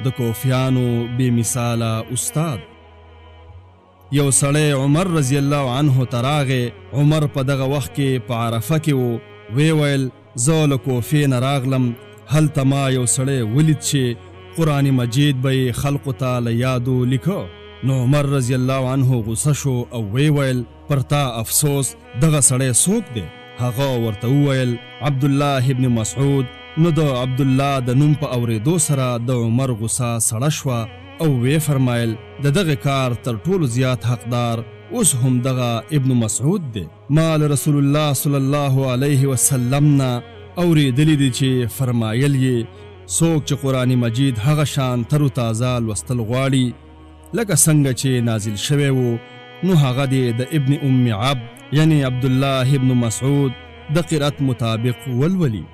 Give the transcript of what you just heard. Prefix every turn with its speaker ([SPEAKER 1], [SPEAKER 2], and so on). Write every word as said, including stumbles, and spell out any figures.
[SPEAKER 1] د کوفیانو بے مثاله استاد. یو سړی عمر رضی الله عنه تراغه. عمر په دغه وخت کې په عرفه کې و. وی ویل زه له کوفې نه راغلم، هلته ما یو سړی ولید چې قرآن مجید به خلقو ته له یادو لیکه. نو عمر رضی الله عنه غصه شو او وی ویل پر تا افسوس، دغه سړی څوک دی؟ هغه ورته وویل عبدالله ابن مسعود. نو د عبدالله د نوم په اورېدو سره د عمر غصه سړه شوه او وی فرمایل د دغه کار تر ټولو زیات حقدار اوس هم دغه ابن مسعود دی. ما له رسول الله صلی الله علیه وسلم نه اورېدلی دی چې فرمایل یې څوک چې قرآن مجید هغه شان تر و تازه لوستل غواړي لکه څنګه چې نازل شوی و، نو هغه دی د ابن ام عبد یعنی عبدالله ابن مسعود د قرأت مطابق ولولي.